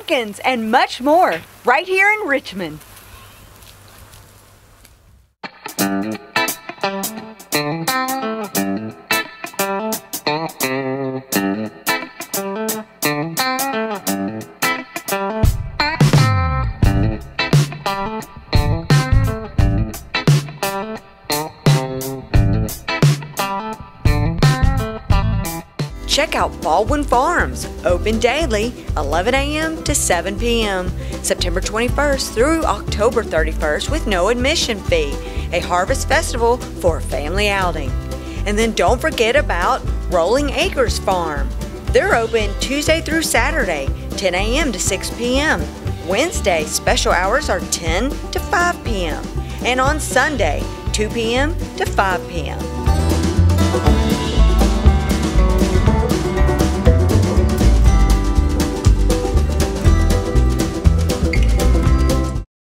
chickens, and much more right here in Richmond. Check out Baldwin Farms, open daily, 11 a.m. to 7 p.m., September 21st through October 31st with no admission fee, a harvest festival for a family outing. And then don't forget about Rolling Acres Farm. They're open Tuesday through Saturday, 10 a.m. to 6 p.m. Wednesday, special hours are 10 to 5 p.m. And on Sunday, 2 p.m. to 5 p.m.